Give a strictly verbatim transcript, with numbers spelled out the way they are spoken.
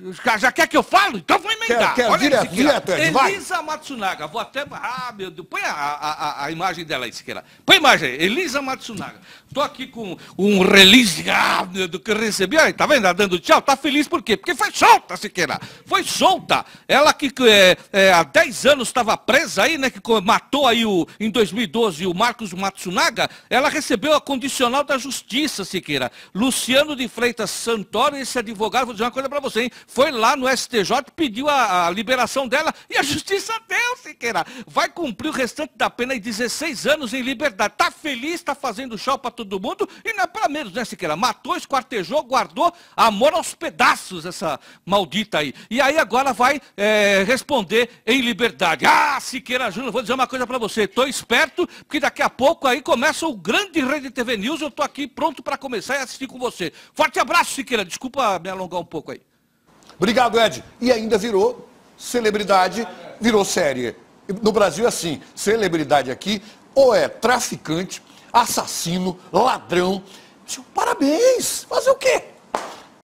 Já, já quer que eu falo? Então vou emendar. Quer, quer Olha direto, aí, Siqueira. direto, Ed, vai. Elisa Matsunaga. Vou até... Ah, meu Deus. Põe a, a, a, a imagem dela aí, Siqueira. Põe a imagem aí. Elisa Matsunaga. Tô aqui com um release ah, meu, do que eu recebi. Aí, tá vendo? Ela dando tchau. Tá feliz por quê? Porque foi solta, Siqueira. Foi solta. Ela que é, é, há dez anos estava presa aí, né? Que matou aí o, em dois mil e doze o Marcos Matsunaga. Ela recebeu a condicional da justiça, Siqueira. Luciano de Freitas Santoro, esse advogado, vou dizer uma coisa pra você, hein? Foi lá no S T J, pediu a, a liberação dela e a justiça deu, Siqueira. Vai cumprir o restante da pena em dezesseis anos em liberdade. Tá feliz, tá fazendo show pra todo mundo e não é pra menos, né, Siqueira? Matou, esquartejou, guardou amor aos pedaços, essa maldita aí. E aí agora vai é, responder em liberdade. Ah, Siqueira Júnior, vou dizer uma coisa pra você. Tô esperto, porque daqui a pouco aí começa o grande Rede T V News. Eu tô aqui pronto pra começar e assistir com você. Forte abraço, Siqueira. Desculpa me alongar um pouco aí. Obrigado, Ed. E ainda virou celebridade, virou série. No Brasil é assim, celebridade aqui ou é traficante, assassino, ladrão. Parabéns! Fazer o quê?